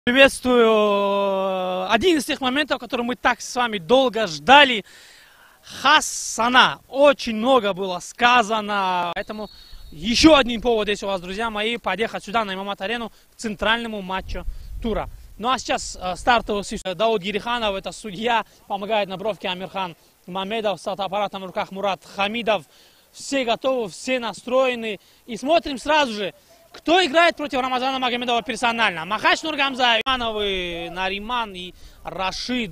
Приветствую. Один из тех моментов, которые мы так с вами долго ждали. Хасана. Очень много было сказано. Поэтому еще один повод есть у вас, друзья мои, подъехать сюда на Имамат-арену к центральному матчу тура. Ну а сейчас стартовый Дауд Гириханов, это судья, помогает на бровке Амирхан Мамедов, с фотоаппаратом в руках Мурат Хамидов. Все готовы, все настроены. И смотрим сразу же, кто играет против Рамазана Магомедова персонально. Махач Нургамзаев, Нариман и Рашид.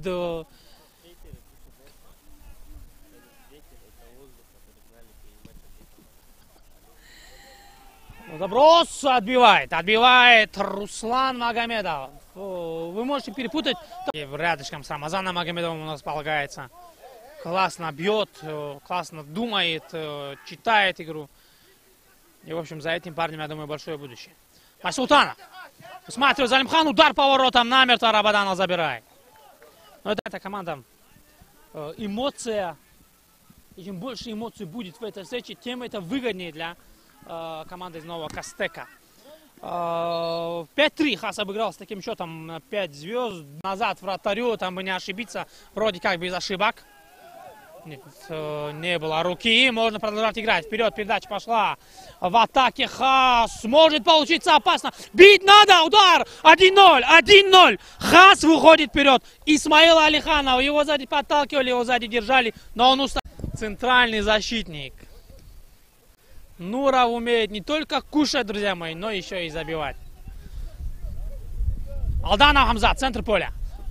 Заброс отбивает Руслан Магомедов. Вы можете перепутать. Рядышком с Рамазаном Магомедовым у нас полагается. Классно бьет, классно думает, читает игру. И, в общем, за этим парнем, я думаю, большое будущее. Султанов. Смотрю, Залимхан, удар поворотом, намертво Рабадана забирает. Но это команда. Эмоция. И чем больше эмоций будет в этой встрече, тем это выгоднее для команды из Нового Кастека. 5-3 Хас обыграл с таким счетом 5 звезд. Назад вратарю, там бы не ошибиться, вроде как без ошибок. Нет, не было руки, можно продолжать играть. Вперед, передача пошла. В атаке Хас. Может получиться опасно. Бить надо, удар. 1-0, 1-0. Хас выходит вперед. Исмаил Алиханов. Его сзади подталкивали, его сзади держали. Но он устал. Центральный защитник. Нуров умеет не только кушать, друзья мои, но еще и забивать. Алданов Хамза, центр поля.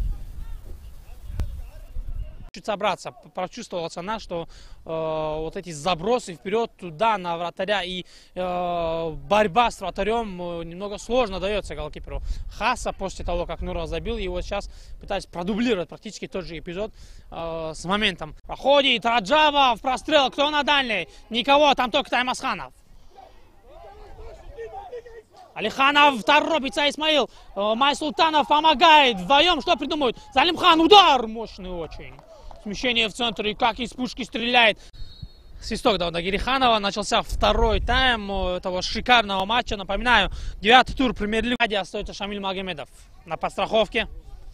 Чуть собраться, прочувствовала цена, что вот эти забросы вперед туда на вратаря и борьба с вратарем немного сложно дается голкиперу Хаса после того, как Нуров забил. И вот сейчас пытаюсь продублировать практически тот же эпизод с моментом. Проходит Раджава в прострел, кто на дальней? Никого, там только Таймасханов. Алиханов торопится, Исмаил. Майсултанов помогает. Вдвоем что придумают? Залимхан, удар мощный очень. Смещение в центре, как из пушки стреляет. Свисток Дауда Гириханова. Начался второй тайм этого шикарного матча. Напоминаю, 9-й тур премьер-лиги. Остается Шамиль Магомедов на подстраховке.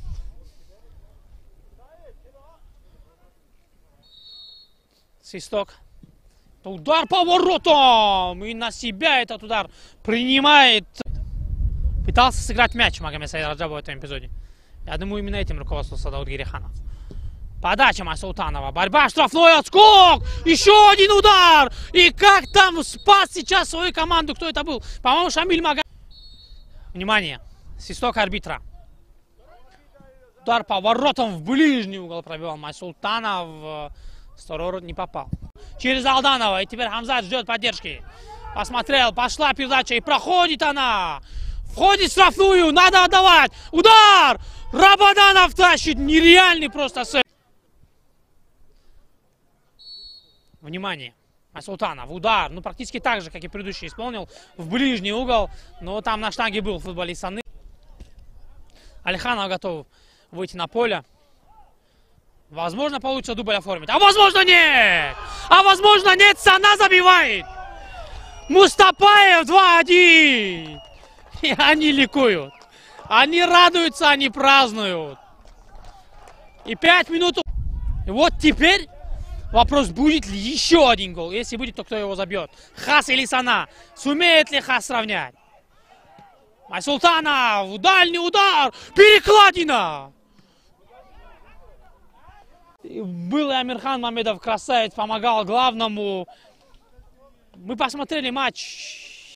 Свисток. Удар поворотом. И на себя этот удар принимает. Пытался сыграть мяч Магомед Саид Раджабов в этом эпизоде. Я думаю, именно этим руководствовался Дауд Гириханов. Подача Майсултанова. Борьба, штрафной отскок. Еще один удар. И как там спас сейчас свою команду. Кто это был? По-моему, Шамиль Магомедов. Внимание. Свисток арбитра. Удар поворотом в ближний угол пробивал Майсултанов. Второй не попал. Через Алданова. И теперь Хамзат ждет поддержки. Посмотрел. Пошла передача. И проходит она. Входит в штрафную. Надо отдавать. Удар. Рабаданов тащит. Нереальный просто сейв. Внимание, Майсултанов, удар, ну практически так же, как и предыдущий исполнил, в ближний угол, но там на штанге был футболист Саны. Алиханов готов выйти на поле. Возможно, получится дубль оформить, а возможно нет! А возможно нет, Сана забивает! Мустапаев 2-1! И они ликуют, они радуются, они празднуют. И 5 минут, и вот теперь... Вопрос, будет ли еще один гол? Если будет, то кто его забьет? Хас или Сана? Сумеет ли Хас сравнять? Майсултанов! Дальний удар! Перекладина! Был и Амирхан Мамедов, красавец, помогал главному. Мы посмотрели матч.